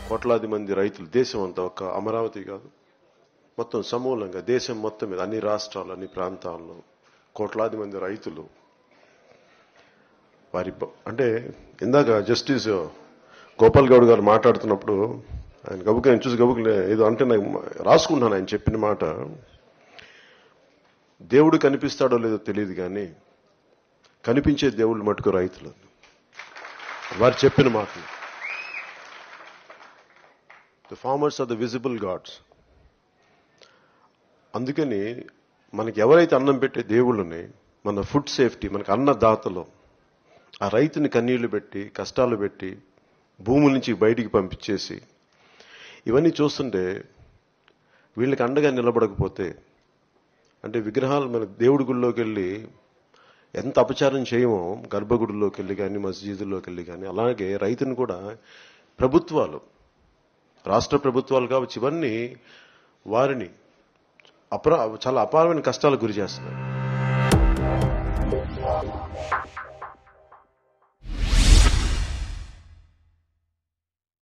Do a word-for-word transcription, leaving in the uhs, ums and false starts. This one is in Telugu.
కోట్లాది మంది రైతులు, దేశం అంతా, ఒక అమరావతి కాదు, మొత్తం సమూలంగా దేశం మొత్తం మీద అన్ని రాష్ట్రాలు, అన్ని ప్రాంతాల్లో కోట్లాది మంది రైతులు వారి అంటే ఇందాక జస్టిస్ గోపాల్ గౌడ్ గారు మాట్లాడుతున్నప్పుడు ఆయన గబుకు నేను చూసి గబుకు ఏదో అంటే నాకు రాసుకుంటాను. ఆయన చెప్పిన మాట, దేవుడు కనిపిస్తాడో లేదో తెలియదు కానీ కనిపించే దేవుళ్ళు మటుకు రైతులు. వారు చెప్పిన మాటలు, the farmers are the visible gods. అందుకని మనకి ఎవరైతే అన్నం పెట్టే దేవుళ్ళని, మన ఫుడ్ సేఫ్టీ, మనకు అన్నదాతలో ఆ రైతుని కన్నీళ్లు పెట్టి కష్టాలు పెట్టి భూముల నుంచి బయటికి పంపించేసి ఇవన్నీ చూస్తుంటే వీళ్ళకి అండగా నిలబడకపోతే, అంటే విగ్రహాలు మన దేవుడి గుడిలోకి వెళ్ళి ఎంత అపచారం చేయమో, గర్భగుడిలోకి వెళ్ళి కానీ మస్జిదుల్లోకి వెళ్ళి కానీ, అలాగే రైతుని కూడా ప్రభుత్వాలు, రాష్ట్ర ప్రభుత్వాలు కావచ్చు, ఇవన్నీ వారిని అపరా చాలా అపారమైన కష్టాలకు గురి చేస్తున్నాయి.